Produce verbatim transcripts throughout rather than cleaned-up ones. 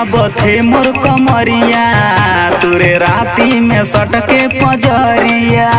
बथे मोर कमरिया तुरे राती में सटके पजरिया।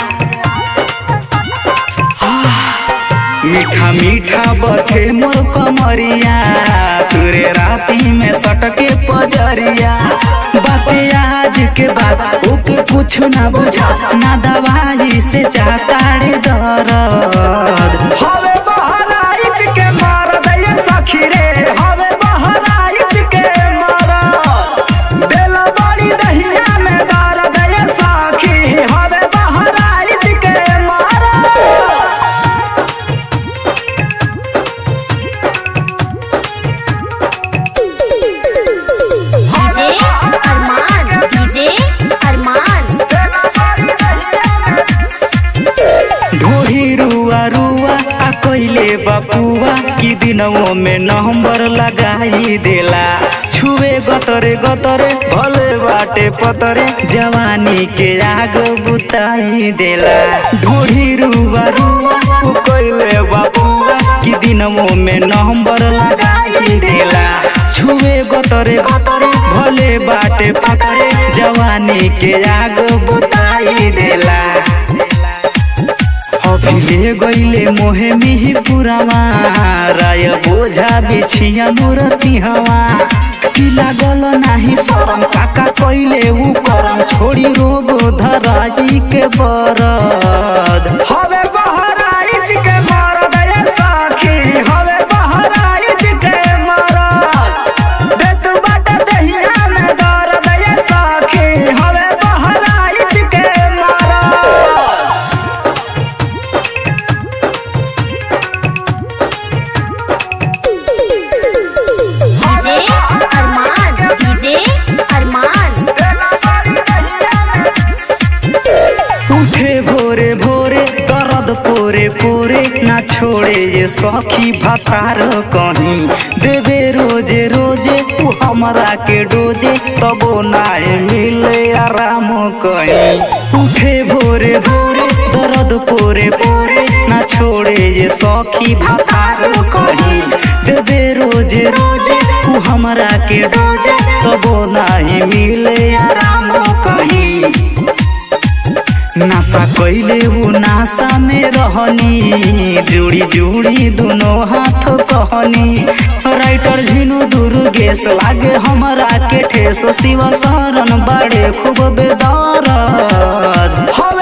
मीठा मीठा बथे मोर कमरिया तुरे राती में सटके पजरिया। बाते आज के बाद ओके कुछ ना बुझा ना दवाई से चाहताड़े दर्द। हवे बहराइच के मरद ये सखी रे, हवे बहराइच के मरद बेला बड़ी दहिया में दर्द ये सखी, हवे बहराइच के मरद। ढोही रुआ रुआ आ कोइले बपुआ की दिनों में नंबर लगाई देला। छुए गतरे गतरे भले बाटे पतरे जवानी के आग बुताई देला। ढोही रुआ रुआ आ कोइले बपुआ की दिनों में नंबर लगाई देला। छुए गतरे गतरे भले बाटे पतरे जवानी के आग बुताई देला। ले गईले मोहे मिही पुरावा राय बोझा बिछिया मूर्ति हवा। की लागल नाही शरम काका कइले उ करम छोड़ी रोग धराई के बरद। हवे बहराइच के मरद ये सखी, हवे बहराइच के मरद देत बाटे दहिया में दर्द ये सखी, हवे बहराइच के मरद। उठे भोरे भोरे दर्द पोरे पोरे ना छोड़े ये सखी भतार कहीं। देवे रोजे रोजे उ हमरा के डोजे तबो नाय मिले आराम कहीं। उठे भोरे भोरे दर्द पोरे पोरे ना छोड़े ये सखी भतार कहीं। देवे रोजे रोजे उ हमरा के डोजे तबो नाय मिले आराम कहीं। नासा कइले वो नासा में रहनी जुड़ी जुड़ी दोनों हाथ कहनी। राइटर झिनु दुर्गेश लागे हमरा के ठेस शिव शरण बड़े खूब बेदर्द।